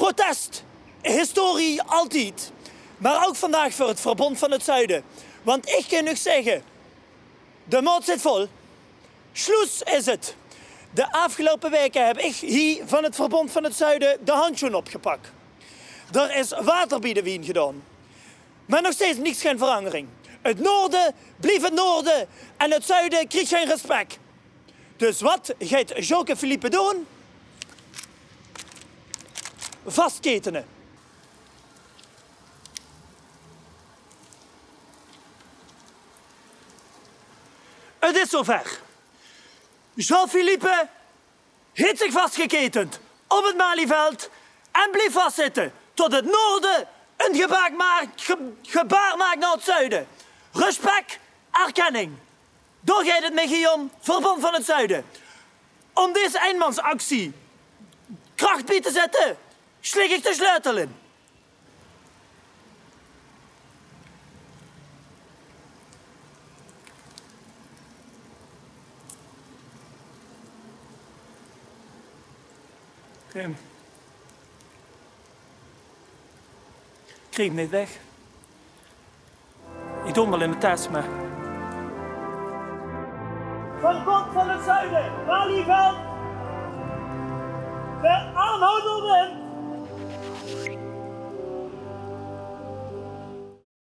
Protest, historie altijd. Maar ook vandaag voor het Verbond van het Zuiden. Want ik kan nog zeggen, de maat zit vol. Schluss is het. De afgelopen weken heb ik hier van het Verbond van het Zuiden de handschoen opgepakt. Er is water bij de wien gedaan. Maar nog steeds niks geen verandering. Het noorden blijft het noorden en het zuiden krijgt geen respect. Dus wat gaat Joke Philippe doen? Vastketenen. Het is zover. Jean-Philippe heeft zich vastgeketend op het Malieveld en blijft vastzitten tot het noorden een gebaar maakt naar het zuiden. Respect, erkenning. Daar gaat het mee om, Verbond van het Zuiden. Om deze eenmansactie kracht bij te zetten, slik ik de sleutel in. Ik kreeg hem niet weg. Ik doe hem wel in de tas, maar... Verbond van het Zuiden, Malieveld. De aanhoudenden